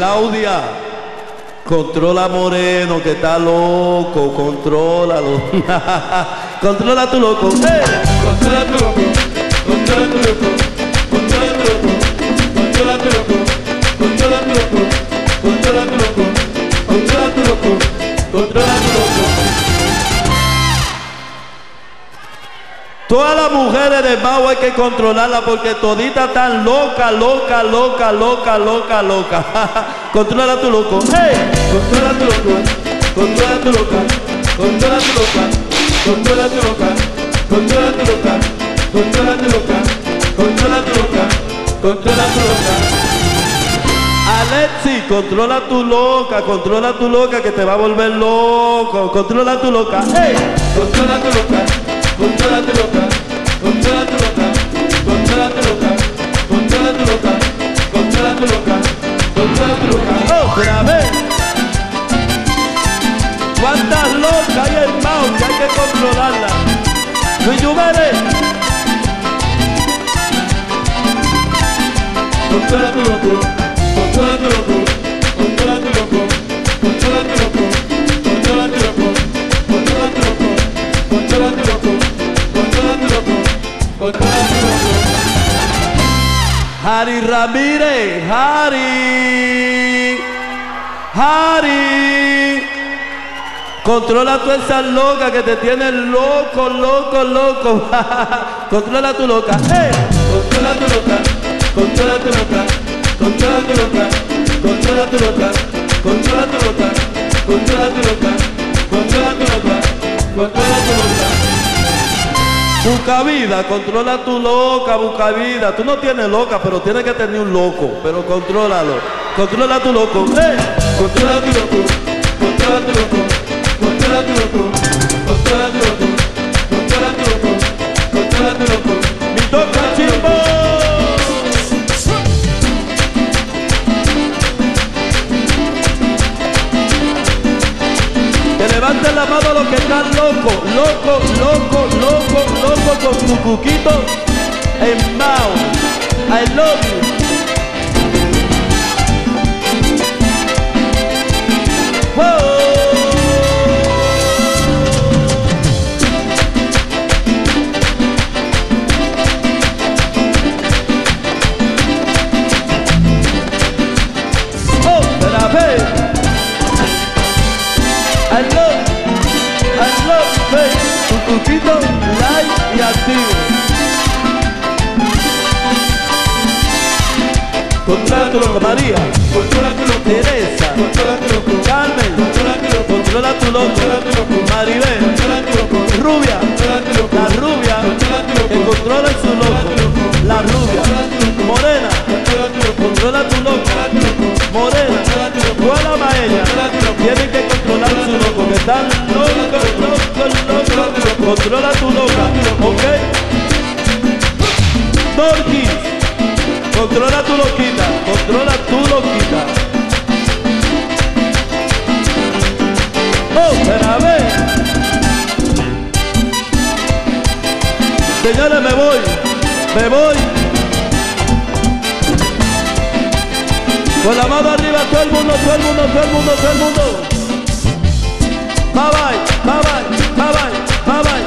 Claudia, controla Moreno que está loco, contrólalo. Controla tu loco, controla tu loco, controla tu loco, controla tu loco, controla tu loco, controla tu loco, controla tu loco, controla tu loco, controla tu loco. Todas las mujeres de Mau hay que controlarlas porque toditas están loca, loca, loca, loca, loca, loca. Controla tu loco, hey. Controla tu loco, controla tu loca, controla tu loca, controla tu loca, controla tu loca, controla tu loca, controla tu loca, controla tu loca. Alexi, controla tu loca que te va a volver loco. Controla tu loca, hey. Controla tu loca, controla tu loca, controla tu loca, controla tu loca, controla tu loca, controla tu loca, controla tu loca. Otra vez. ¿Cuántas locas hay en Mau que hay que controlarlas? Luis Lluvere. Controla tu loco, controla tu loco, controla tu loco, controla tu loco, controla tu loco, controla tu loco, controla tu loco, controla tu loco, controla tu loco. Harry Ramírez, Harry. Controla tú esa loca que te tiene loco, loco, loco. Controla tu loca, hey. Controla tu loca, controla tu loca, controla tu loca, controla tu loca, controla tu loca, controla tu loca, controla tu loca, controla tu loca. Busca vida, controla tu loca, busca vida. Tú no tienes loca, pero tienes que tener un loco. Pero contrólalo. Controla tu loco, hey. Controla tu loco, controla tu loco, controla tu loco, controla tu loco, controla tu loco, controla tu loco. Mi toca chimbo. Que levanten la mano los que están locos, loco, loco, loco, loco con su cuquito en Mau. I love you. Whoa. Otra vez. I love, baby. Tu cuquito, live y activo. Controla tu loco, María. Controla tu loco, Teresa. controla tu loco, Carmen. controla tu loco, Controla tu loco. controla tu loco, Maribel. controla tu loco, Rubia. controla tu loco, La rubia. controla tu loco, Que controla su loco. La rubia. Morena. controla tu loco, Controla tu loco. Morena. Buena maella. Tienen que controlar su loco. Que están locos, locos, locos. Controla tu loca. ¿Ok? Dorquis. Controla tu loquita. Controla tu loquita. Otra vez. Señores, me voy. Con la mano arriba, todo el mundo. Bye bye.